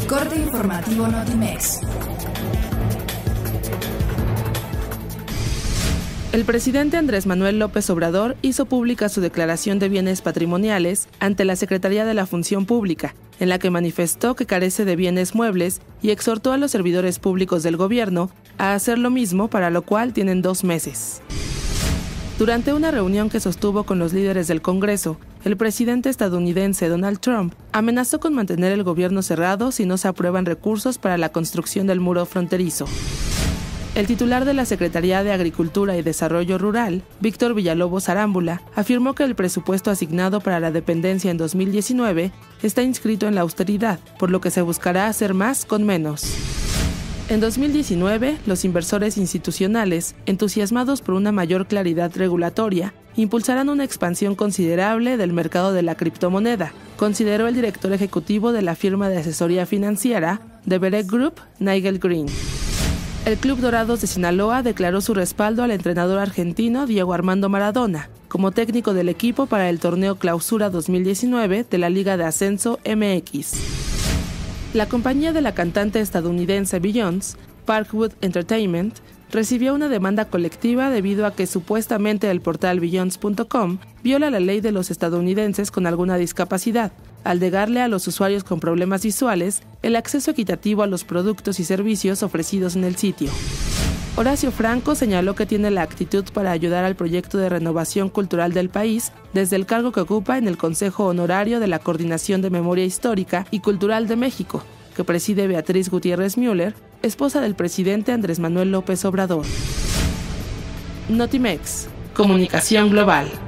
corte informativo Notimex. El presidente Andrés Manuel López Obrador hizo pública su declaración de bienes patrimoniales ante la Secretaría de la Función Pública, en la que manifestó que carece de bienes muebles y exhortó a los servidores públicos del gobierno a hacer lo mismo, para lo cual tienen 2 meses. Durante una reunión que sostuvo con los líderes del Congreso, el presidente estadounidense Donald Trump amenazó con mantener el gobierno cerrado si no se aprueban recursos para la construcción del muro fronterizo. El titular de la Secretaría de Agricultura y Desarrollo Rural, Víctor Villalobos Arámbula, afirmó que el presupuesto asignado para la dependencia en 2019 está inscrito en la austeridad, por lo que se buscará hacer más con menos. En 2019, los inversores institucionales, entusiasmados por una mayor claridad regulatoria, impulsarán una expansión considerable del mercado de la criptomoneda, consideró el director ejecutivo de la firma de asesoría financiera The Berek Group, Nigel Green. El Club Dorados de Sinaloa declaró su respaldo al entrenador argentino Diego Armando Maradona como técnico del equipo para el torneo Clausura 2019 de la Liga de Ascenso MX. La compañía de la cantante estadounidense Beyoncé, Parkwood Entertainment, recibió una demanda colectiva debido a que supuestamente el portal Beyoncé.com viola la ley de los estadounidenses con alguna discapacidad, al negarle a los usuarios con problemas visuales el acceso equitativo a los productos y servicios ofrecidos en el sitio. Horacio Franco señaló que tiene la actitud para ayudar al proyecto de renovación cultural del país desde el cargo que ocupa en el Consejo Honorario de la Coordinación de Memoria Histórica y Cultural de México, que preside Beatriz Gutiérrez Müller, esposa del presidente Andrés Manuel López Obrador. Notimex, Comunicación Global.